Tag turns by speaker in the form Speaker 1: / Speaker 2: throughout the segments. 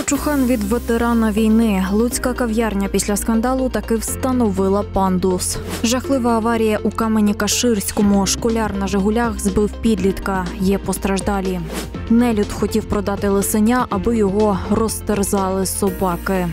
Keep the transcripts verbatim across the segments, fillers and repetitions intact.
Speaker 1: Чухан від ветерана війни. Луцька кав'ярня після скандалу таки встановила пандус. Жахлива аварія у Камені-Каширському. Школяр на «Жигулях» збив підлітка. Є постраждалі. Нелюд хотів продати лисеня, аби його розтерзали собаки.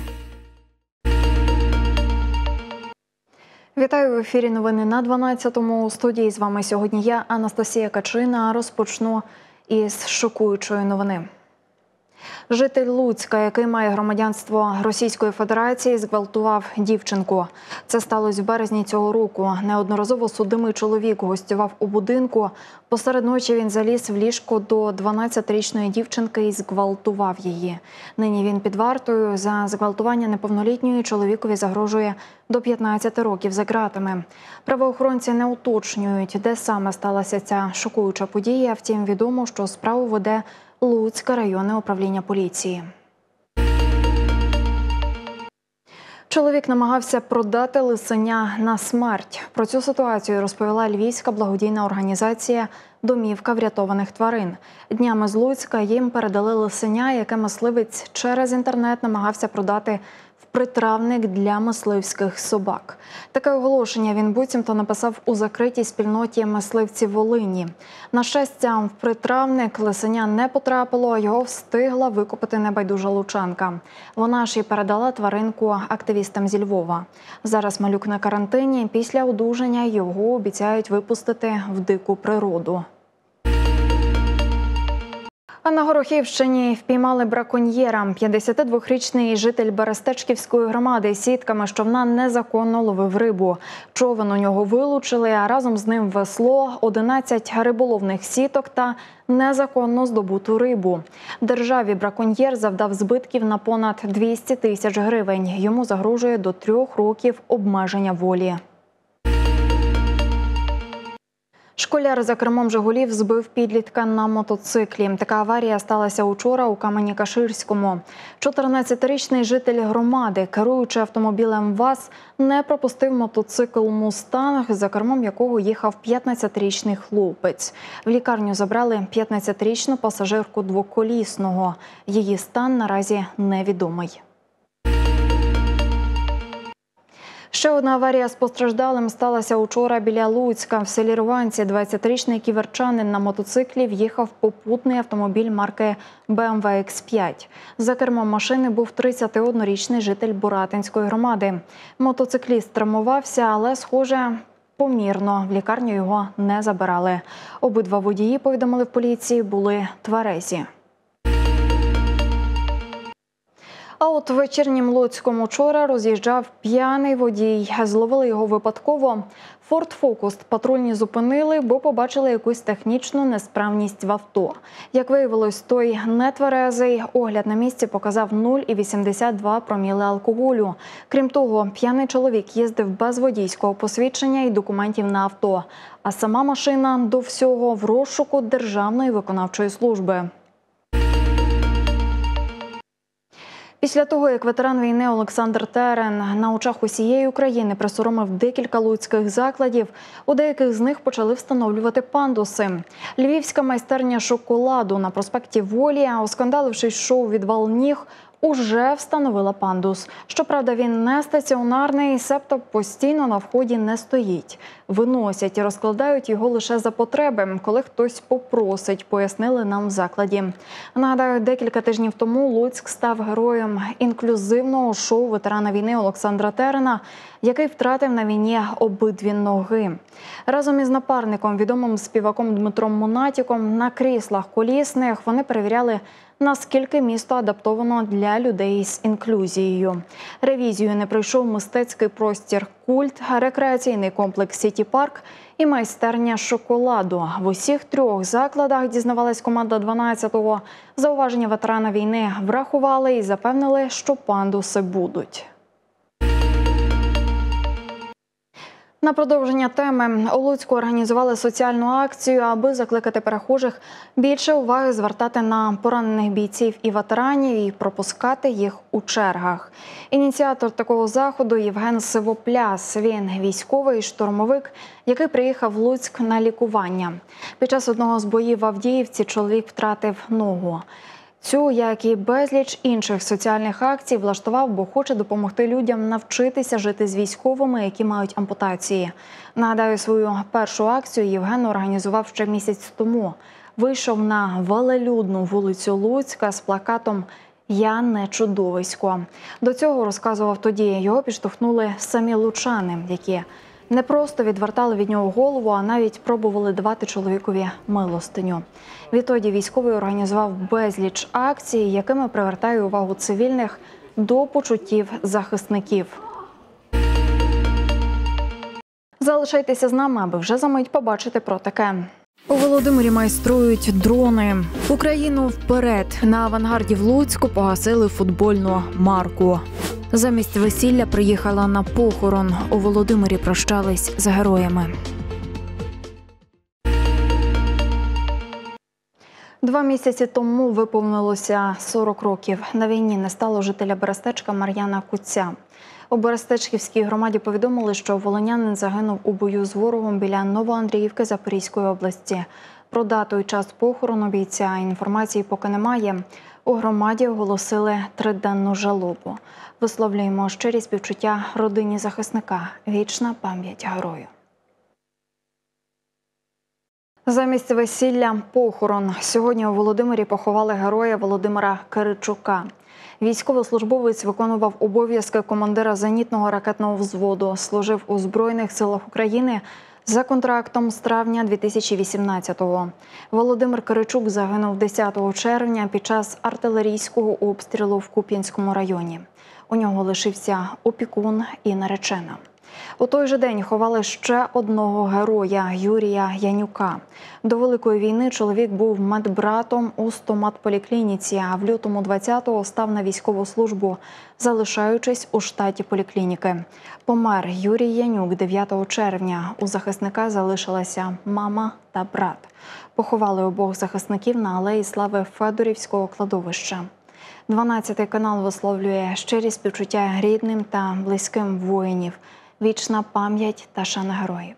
Speaker 1: Вітаю в ефірі новини на дванадцятому. У студії з вами сьогодні я, Анастасія Качина. Розпочну із шокуючої новини. Житель Луцька, який має громадянство Російської Федерації, зґвалтував дівчинку. Це сталося в березні цього року. Неодноразово судимий чоловік гостював у будинку. Посеред ночі він заліз в ліжко до дванадцятирічної дівчинки і зґвалтував її. Нині він під вартою. За зґвалтування неповнолітньої чоловікові загрожує до п'ятнадцяти років за ґратами. Правоохоронці не уточнюють, де саме сталася ця шокуюча подія. Втім, відомо, що справу веде Луцьке районне управління поліції. Чоловік намагався продати лисеня на смерть. Про цю ситуацію розповіла львівська благодійна організація «Домівка врятованих тварин». Днями з Луцька їм передали лисеня, яке мисливець через інтернет намагався продати в притравник для мисливських собак. Таке оголошення він буцімто написав у закритій спільноті мисливців Волині. На щастя, в притравник лисеня не потрапило, його встигла викупити небайдужа лучанка. Вона ж і передала тваринку активістам зі Львова. Зараз малюк на карантині, після одужання його обіцяють випустити в дику природу. А на Горохівщині впіймали браконьєра. п'ятдесятидвохрічний житель Берестечківської громади сітками з човна незаконно ловив рибу. Човен у нього вилучили, а разом з ним весло, одинадцять риболовних сіток та незаконно здобуту рибу. Державі браконьєр завдав збитків на понад двісті тисяч гривень. Йому загрожує до трьох років обмеження волі. Школяр за кермом «Жигулів» збив підлітка на мотоциклі. Така аварія сталася учора у Камені-Каширському. чотирнадцятирічний житель громади, керуючи автомобілем ВАЗ, не пропустив мотоцикл «Мустанг», за кермом якого їхав п'ятнадцятирічний хлопець. В лікарню забрали п'ятнадцятирічну пасажирку двоколісного. Її стан наразі невідомий. Ще одна аварія з постраждалим сталася учора біля Луцька. В селі Рванці двадцятирічний ківерчанин на мотоциклі в'їхав в попутний автомобіль марки Бе Ем Ве Ікс п'ять. За кермом машини був тридцятиоднорічний житель Буратинської громади. Мотоцикліст травмувався, але, схоже, помірно. В лікарню його не забирали. Обидва водії, повідомили в поліції, були тверезі. А от в вечірнім Луцькому вчора роз'їжджав п'яний водій. Зловили його випадково. Форд Фокус патрульні зупинили, бо побачили якусь технічну несправність в авто. Як виявилось, той нетверезий. Огляд на місці показав нуль цілих вісімдесят два проміли алкоголю. Крім того, п'яний чоловік їздив без водійського посвідчення і документів на авто. А сама машина до всього в розшуку Державної виконавчої служби. Після того, як ветеран війни Олександр Терен на очах усієї України присоромив декілька луцьких закладів, у деяких з них почали встановлювати пандуси. Львівська майстерня шоколаду на проспекті Волі, оскандалившись шоу «Відвал ніг», уже встановила пандус. Щоправда, він не стаціонарний, себто постійно на вході не стоїть. Виносять і розкладають його лише за потреби, коли хтось попросить, пояснили нам в закладі. Нагадаю, декілька тижнів тому Луцьк став героєм інклюзивного шоу ветерана війни Олександра Терена, який втратив на війні обидві ноги. Разом із напарником, відомим співаком Дмитром Монатіком, на кріслах колісних вони перевіряли, наскільки місто адаптовано для людей з інклюзією. Ревізію не пройшов мистецький простір «Культ», рекреаційний комплекс «Сіті Парк» і майстерня шоколаду. В усіх трьох закладах, дізнавалась команда дванадцятого, зауваження ветерана війни врахували і запевнили, що пандуси будуть. На продовження теми у Луцьку організували соціальну акцію, аби закликати перехожих більше уваги звертати на поранених бійців і ветеранів і пропускати їх у чергах. Ініціатор такого заходу Євген Сивопляс. Він військовий штурмовик, який приїхав в Луцьк на лікування. Під час одного з боїв в Авдіївці чоловік втратив ногу. Цю, як і безліч інших соціальних акцій, влаштував, бо хоче допомогти людям навчитися жити з військовими, які мають ампутації. Нагадаю, свою першу акцію Євген організував ще місяць тому. Вийшов на велелюдну вулицю Луцька з плакатом «Я не чудовисько». До цього, розказував тоді, його підштовхнули самі лучани, які не просто відвертали від нього голову, а навіть пробували давати чоловікові милостиню. Відтоді військовий організував безліч акцій, якими привертає увагу цивільних до почуттів захисників. Залишайтеся з нами, аби вже за мить побачити про таке. У Володимирі майструють дрони. Україну вперед! На авангарді в Луцьку погасили футбольну марку. Замість весілля приїхала на похорон. У Володимирі прощались з героями. Два місяці тому виповнилося сорок років. На війні не стало жителя Берестечка Мар'яна Куця. У Берестечківській громаді повідомили, що волинянин загинув у бою з ворогом біля Новоандріївки Запорізької області. Про дату і час похорону бійця інформації поки немає. У громаді оголосили триденну жалобу. Висловлюємо щирі співчуття родині захисника. Вічна пам'ять герою. Замість весілля – похорон. Сьогодні у Володимирі поховали героя Володимира Киричука. Військовослужбовець виконував обов'язки командира зенітного ракетного взводу, служив у Збройних силах України за контрактом з травня дві тисячі вісімнадцятого. Володимир Киричук загинув десятого червня під час артилерійського обстрілу в Куп'янському районі. У нього лишився опікун і наречена. У той же день ховали ще одного героя – Юрія Янюка. До Великої війни чоловік був медбратом у стоматполіклініці, а в лютому двадцятого став на військову службу, залишаючись у штаті поліклініки. Помер Юрій Янюк дев'ятого червня. У захисника залишилася мама та брат. Поховали обох захисників на алеї Слави Федорівського кладовища. дванадцятий канал висловлює щирі співчуття рідним та близьким воїнів. Вічна пам'ять та шана героїв.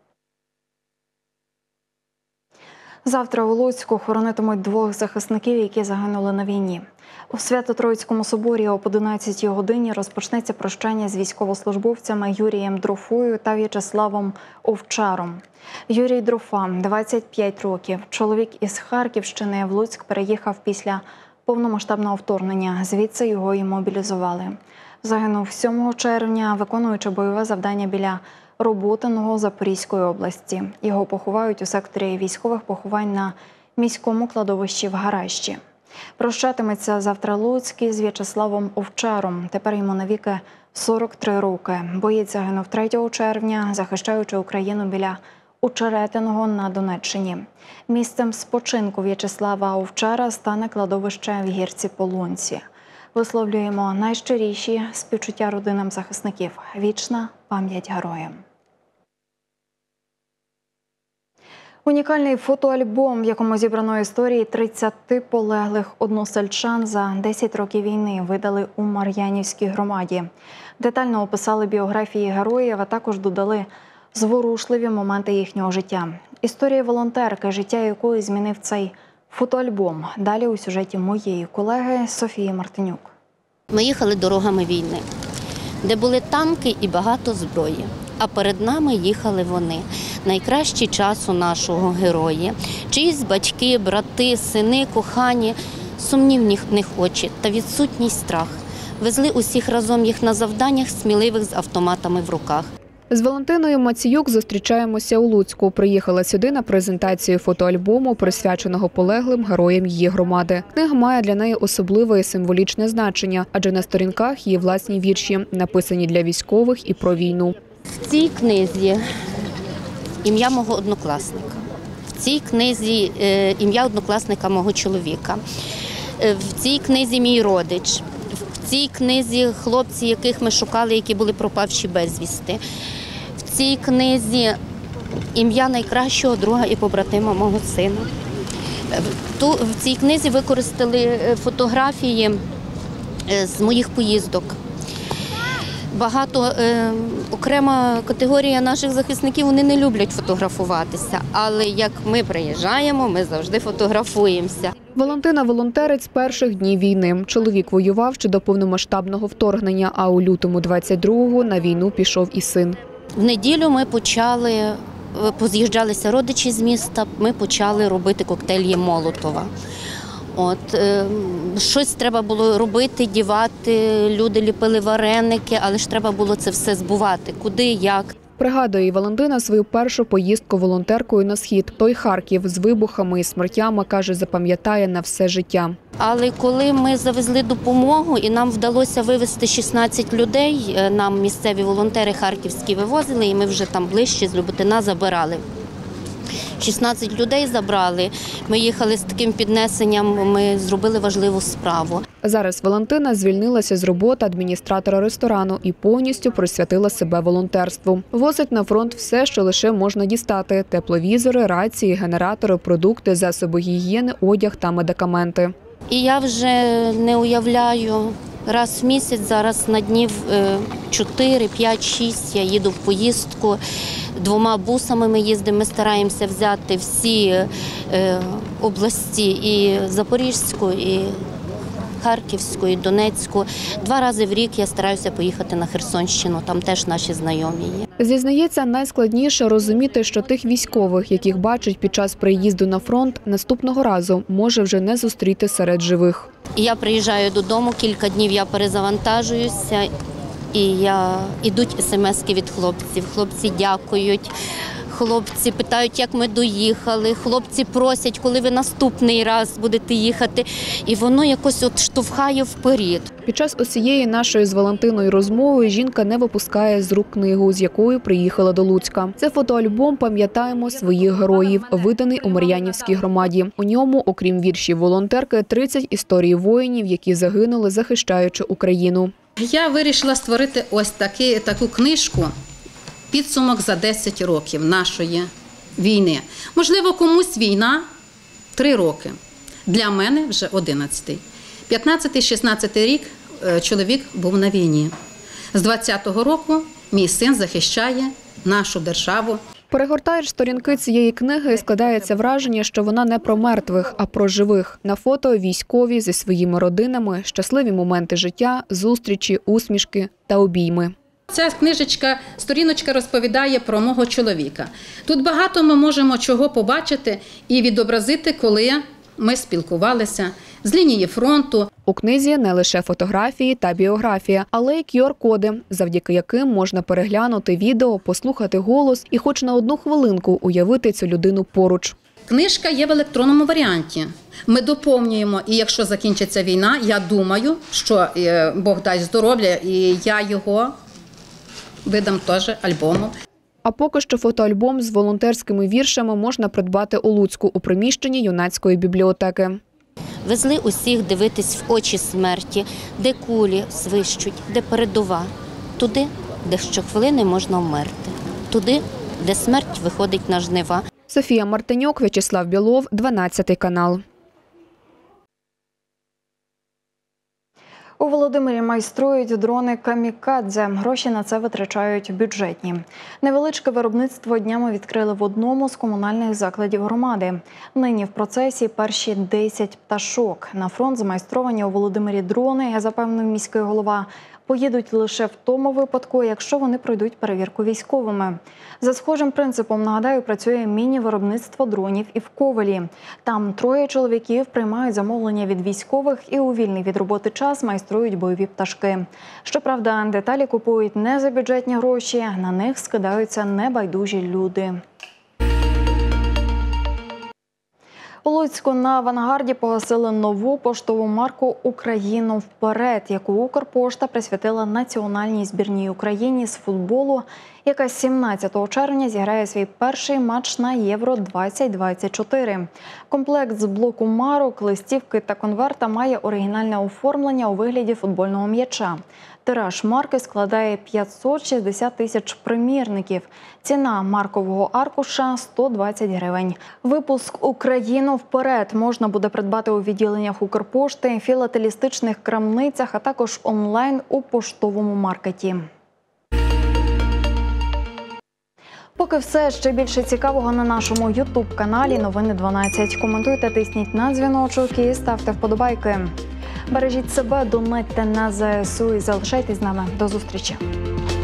Speaker 1: Завтра у Луцьку хоронитимуть двох захисників, які загинули на війні. У Свято-Троїцькому соборі об одинадцятій годині розпочнеться прощання з військовослужбовцями Юрієм Дрофою та В'ячеславом Овчаром. Юрій Дрофа, двадцять п'ять років. Чоловік із Харківщини в Луцьк переїхав після повномасштабного вторгнення. Звідси його і мобілізували. Загинув сьомого червня, виконуючи бойове завдання біля Роботиного Запорізької області. Його поховають у секторі військових поховань на міському кладовищі в Гаращі. Прощатиметься завтра Луцький з В'ячеславом Овчаром. Тепер йому навіки сорок три роки. Боєць загинув третього червня, захищаючи Україну біля Очеретиного на Донеччині. Місцем спочинку В'ячеслава Овчара стане кладовище в Гірці Полонці. Висловлюємо найщиріші співчуття родинам захисників. Вічна пам'ять героям. Унікальний фотоальбом, в якому зібрано історії тридцяти полеглих односельчан за десять років війни, видали у Мар'янівській громаді. Детально описали біографії героїв, а також додали зворушливі моменти їхнього життя. Історія волонтерки, життя якої змінив цей фотоальбом. Далі у сюжеті моєї колеги Софії Мартинюк.
Speaker 2: Ми їхали дорогами війни, де були танки і багато зброї. А перед нами їхали вони. Найкращі часу нашого героя. Чиїсь батьки, брати, сини, кохані, сумнівні в них очі та відсутній страх. Везли усіх разом їх на завданнях, сміливих з автоматами в руках.
Speaker 3: З Валентиною Маціюк зустрічаємося у Луцьку. Приїхала сюди на презентацію фотоальбому, присвяченого полеглим героям її громади. Книга має для неї особливе і символічне значення, адже на сторінках її власні вірші, написані для військових і про війну.
Speaker 2: В цій книзі ім'я мого однокласника. В цій книзі ім'я однокласника мого чоловіка. В цій книзі мій родич. В цій книзі хлопці, яких ми шукали, які були пропавші безвісти. В цій книзі ім'я найкращого друга і побратима мого сина. В цій книзі використали фотографії з моїх поїздок. Багато, е, окрема категорія наших захисників, вони не люблять фотографуватися, але як ми приїжджаємо, ми завжди фотографуємося.
Speaker 3: Валентина – волонтерець з перших днів війни. Чоловік воював ще до повномасштабного вторгнення, а у лютому двадцять другого на війну пішов і син.
Speaker 2: В неділю ми почали, поз'їжджалися родичі з міста, ми почали робити коктейлі Молотова. От, е, щось треба було робити, дівати, люди ліпили вареники, але ж треба було це все збувати. Куди, як.
Speaker 3: Пригадує Валентина свою першу поїздку волонтеркою на схід. Той Харків з вибухами і смертями, каже, запам'ятає на все життя.
Speaker 2: Але коли ми завезли допомогу і нам вдалося вивезти шістнадцять людей, нам місцеві волонтери харківські вивозили, і ми вже там ближче з Люботина забирали. шістнадцять людей забрали, ми їхали з таким піднесенням, ми зробили важливу справу.
Speaker 3: Зараз Валентина звільнилася з роботи адміністратора ресторану і повністю присвятила себе волонтерству. Возить на фронт все, що лише можна дістати – тепловізори, рації, генератори, продукти, засоби гігієни, одяг та медикаменти.
Speaker 2: І я вже не уявляю, раз в місяць, зараз на днів чотири, п'ять, шість я їду в поїздку. Двома бусами ми їздимо, ми стараємося взяти всі е, області, і Запорізьку, і Харківську, і Донецьку. Два рази в рік я стараюся поїхати на Херсонщину, там теж наші знайомі є.
Speaker 3: Зізнається, найскладніше розуміти, що тих військових, яких бачить під час приїзду на фронт, наступного разу може вже не зустріти серед живих.
Speaker 2: І я приїжджаю додому, кілька днів я перезавантажуюся, і я, ідуть смски від хлопців. Хлопці дякують, хлопці питають, як ми доїхали, хлопці просять, коли ви наступний раз будете їхати. І воно якось от штовхає вперед.
Speaker 3: Під час усієї нашої з Валентиною розмови жінка не випускає з рук книгу, з якою приїхала до Луцька. Це фотоальбом «Пам'ятаємо своїх героїв», виданий у Мар'янівській громаді. У ньому, окрім віршів волонтерки, тридцять історій воїнів, які загинули, захищаючи Україну.
Speaker 4: Я вирішила створити ось таки, таку книжку «Підсумок за десять років нашої війни». Можливо, комусь війна три роки. Для мене вже одинадцятий. п'ятнадцятий-шістнадцятий рік чоловік був на війні. З двадцятого року мій син захищає нашу державу.
Speaker 3: Перегортаєш сторінки цієї книги і складається враження, що вона не про мертвих, а про живих. На фото військові зі своїми родинами, щасливі моменти життя, зустрічі, усмішки та обійми.
Speaker 4: Ця книжечка, сторіночка розповідає про мого чоловіка. Тут багато ми можемо чого побачити і відобразити, коли ми спілкувалися з лінії фронту.
Speaker 3: У книзі не лише фотографії та біографія, але й кю ар коди, завдяки яким можна переглянути відео, послухати голос і хоч на одну хвилинку уявити цю людину поруч.
Speaker 4: Книжка є в електронному варіанті. Ми доповнюємо, і якщо закінчиться війна, я думаю, що Бог дасть здоров'я, і я його видам теж альбомом.
Speaker 3: А поки що фотоальбом з волонтерськими віршами можна придбати у Луцьку у приміщенні юнацької бібліотеки.
Speaker 2: Везли усіх дивитись в очі смерті, де кулі свищуть, де передова. Туди, де щохвилини можна вмерти. Туди, де смерть виходить на жнива.
Speaker 3: Софія Мартинюк, В'ячеслав Білов, дванадцятий канал.
Speaker 1: У Володимирі майструють дрони «Камікадзе». Гроші на це витрачають бюджетні. Невеличке виробництво днями відкрили в одному з комунальних закладів громади. Нині в процесі перші десять пташок. На фронт змайстровані у Володимирі дрони, запевнив міський голова, поїдуть лише в тому випадку, якщо вони пройдуть перевірку військовими. За схожим принципом, нагадаю, працює міні-виробництво дронів і в Ковелі. Там троє чоловіків приймають замовлення від військових і у вільний від роботи час майструють бойові пташки. Щоправда, деталі купують не за бюджетні гроші, на них скидаються небайдужі люди. У Луцьку на авангарді погасили нову поштову марку «Україну вперед», яку Укрпошта присвятила національній збірній Україні з футболу, яка сімнадцятого червня зіграє свій перший матч на Євро двадцять двадцять чотири. Комплект з блоку марок, листівки та конверта має оригінальне оформлення у вигляді футбольного м'яча. Тираж марки складає п'ятсот шістдесят тисяч примірників. Ціна маркового аркуша – сто двадцять гривень. Випуск «Україну вперед» можна буде придбати у відділеннях Укрпошти, філателістичних крамницях, а також онлайн у поштовому маркеті. Поки все, ще більше цікавого на нашому ютуб-каналі «Новини дванадцять». Коментуйте, тисніть на дзвіночок і ставте вподобайки. Бережіть себе, донатьте на зе ес у і залишайтесь з нами. До зустрічі.